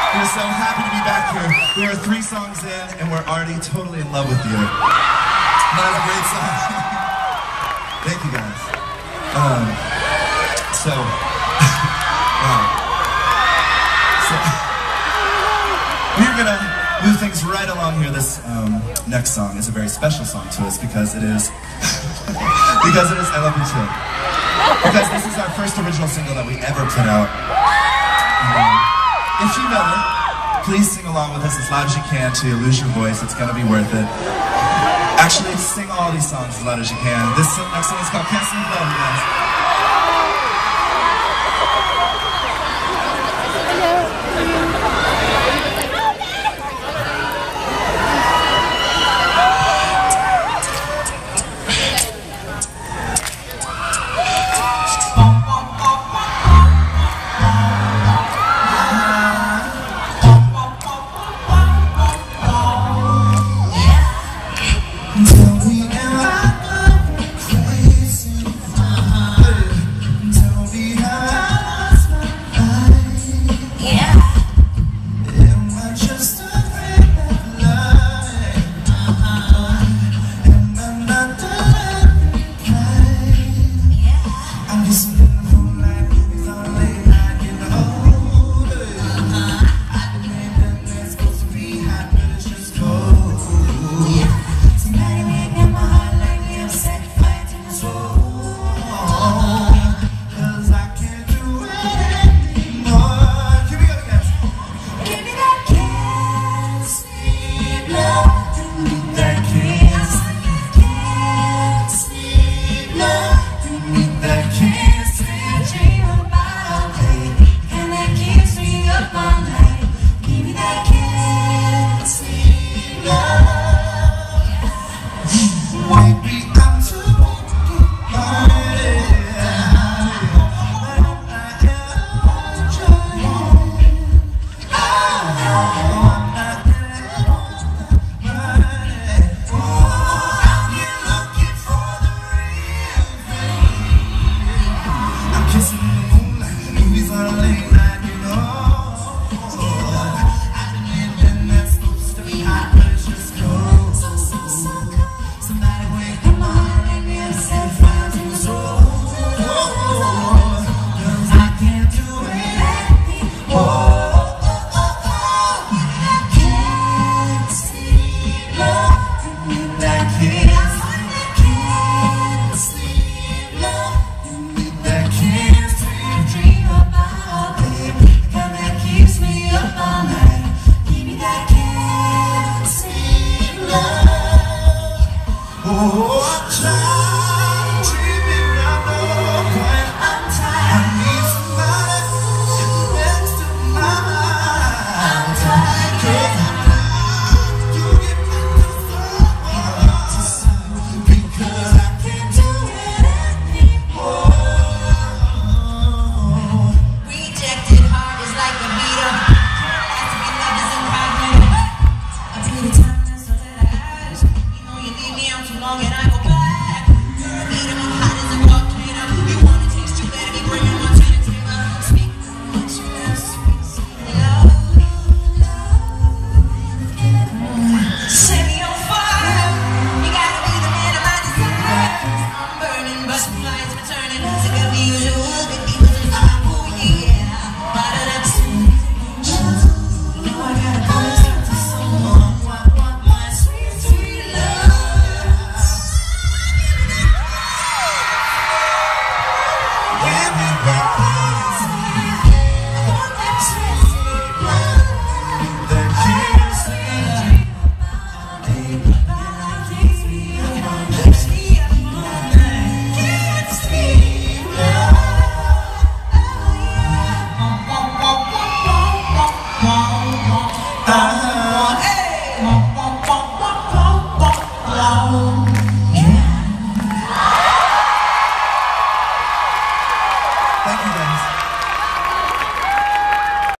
We're so happy to be back here. We are 3 songs in, and we're already totally in love with you. That was a great song. Thank you, guys. We're gonna move things right along here. This next song is a very special song to us because it is I Love You Too. Because this is our first original single that we ever put out. If you know it, please sing along with us as loud as you can to lose your voice. It's gonna be worth it. Actually, sing all these songs as loud as you can. This next song is called Can't Sleep Love, you guys. Oh